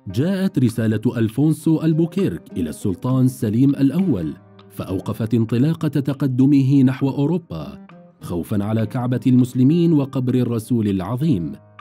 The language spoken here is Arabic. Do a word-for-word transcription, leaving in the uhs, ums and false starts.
جاءت رسالة ألفونسو البوكيرك إلى السلطان سليم الأول، فأوقفت انطلاقة تقدمه نحو أوروبا خوفاً على كعبة المسلمين وقبر الرسول العظيم.